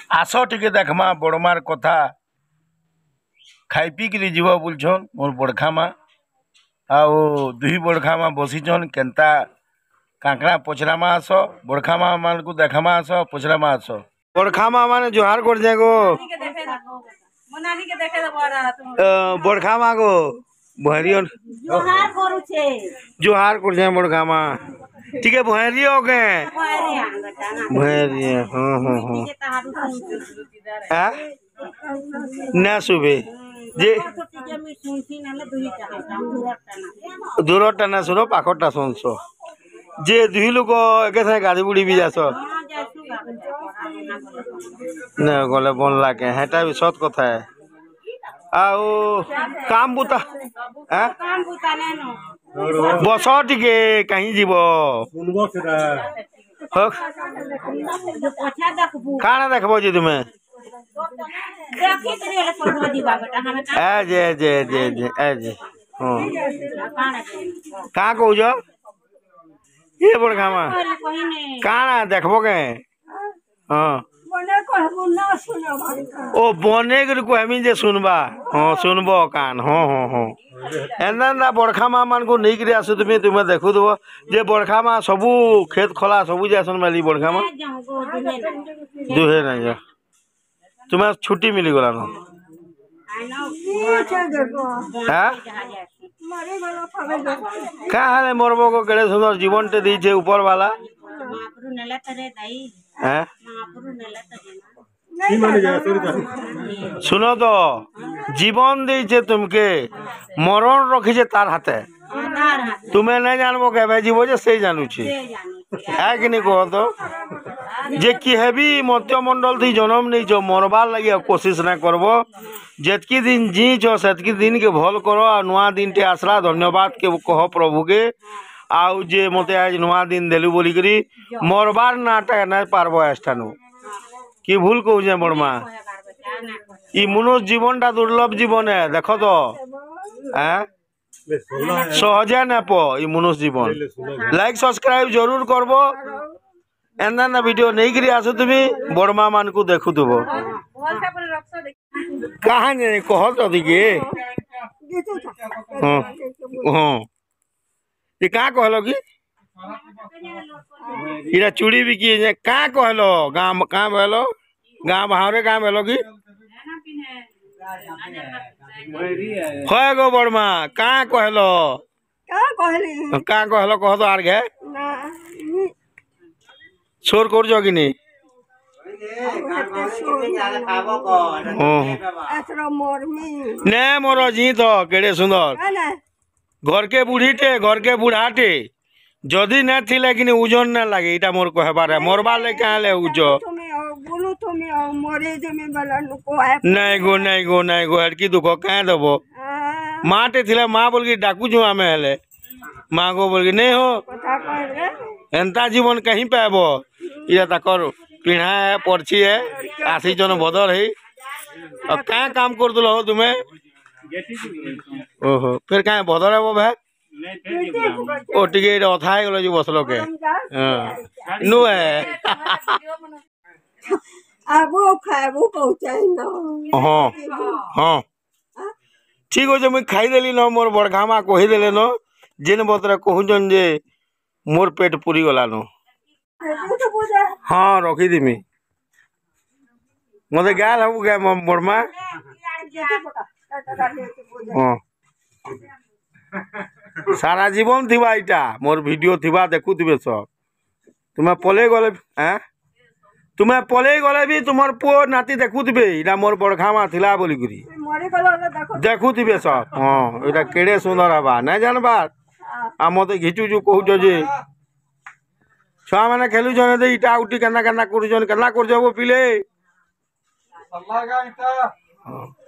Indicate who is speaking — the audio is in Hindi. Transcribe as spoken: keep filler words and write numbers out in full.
Speaker 1: आस टिके देखमा बड़मार कथा खाई पीकरी जीव बोलछन मोर बड़खा माँ आउ दुही बड़खा माँ बसीचन केन्ता कांकड़ा पचरामा आस बड़खा माँ मान को देखामा आस पचरामा आस बड़खा माँ माने जोहार कर जाए गो बड़खा माँ गो भरियन
Speaker 2: जोहार करूछे
Speaker 1: जोहार कर जाए बड़खा माँ ठीक है भैरी हो गए भैरी हाँ हाँ हाँ ना सुबह जे दूर टाना सुनो पाखटा सुनसो जे दुही लोक एके साथे गाड़ी बुड़ी भी जास न गले बनला के हेटा भी सत कथा है आओ काम बुता हैं बस टिके कहीं जीव काना देखबो जी तुम्हें ए जे जे जे जे ए जे हां का कहू जो ये बड़खा माँ काना देखबो के हां ओ बने के कहमी जे सुनबा हाँ सुनबो कान हाँ हाँ हाँ एना ना बड़खा माँ मान को नहीं करी आसु तुम्हें तुम्हें देखु दो जे बड़खा माँ सबू खेत खोला सबू जासन माली बड़खा माँ दुहे नहीं जा तुम्हें छुट्टी मिली गला ना हाँ क्या हाल है मोरबो को केड़े सुंदर जीवन टे दीछे ऊपर वाला हैं सुनो तो जीवन दीछे तुमके मरण रखीचे तार हाथे तुम्हें नहीं जानबो के भाई जीवो जे से जानू छी है कि नहीं कहो तो जे कि हेबी मत्य मंडल थी जन्म नहीं छो मरबार लगी कोशिश ना करबो जेतकी दिन जी छो सेतकी दिन के भल करो आ नुआ दिन टे आसरा धन्यवाद के कहो प्रभु के आउ जे मते आज नुआ दिन देलु बोली करी मरबार नाटक ना पारबो एस्टानु कि भूल कहू जे बड़मा ई मनुष्य जीवन टा दुर्लभ जीवन है देखो तो हैं सहजे ना पो ई मनुष्य जीवन लाइक सब्सक्राइब जरूर करबो एना ना वीडियो नहीं करी आसो तुम्हें बड़मा मान को देखु तुबो कहां ने कह तो दिके हां हां ये का कहलो की इरा चूड़ी भी की जे का कहलो गांव का भेलो गांव भावरे का भेलो की होय गो बड़मा का कहलो का कहली का कहलो कह तो आर गे शोर कर जो कि नहीं ने मोर जी तो केड़े सुंदर घर के बुढ़ी टे घर के बुढ़ा टे जदि न थिले कि ओजन न लगे इटा मोर कहबार है मोरबा ले क्या ले उजो नहीं गो नहीं गो नहीं गो हड़की दुख क्या दबो माँ टे थिले माँ बोल के डाकू जो आमे हेले माँ को बोल के नहीं हो एंता जीवन कहीं पाबो इरा तकर पिढ़ा है पर्ची है आशी जन भदर है और क्या काम कर दो हो तुम्हें ओहो फिर क्या भदर है वो भाई ओ टिके अथा है गलो जो बसलो के हां नु है
Speaker 2: आबो खाबो पहुंचाई न
Speaker 1: हां हां ठीक हो जे मैं खाई देली न मोर बड़खा माँ कहि देले न जेन बतरा कहू जन जे मोर पेट पूरी गला न हाँ रखी दिमी मते गाल हबु गे बड़मा हां सारा जीवन थिबा इटा मोर वीडियो थिबा देखु थिबे सब तुम्हें पले गले हैं तुम्हें पले गले भी तुमर पो नाती देखु थिबे इटा मोर बड़खा माँ थिला बोली गुरी देखु थिबे सब हां इटा केड़े सुंदर हबा नै जानबा आ मते घिचु जु कहू जे छुआ माने खेलु जने दे इटा उठी केना केना करू जन केना कर जबो पिले अल्लाह का इटा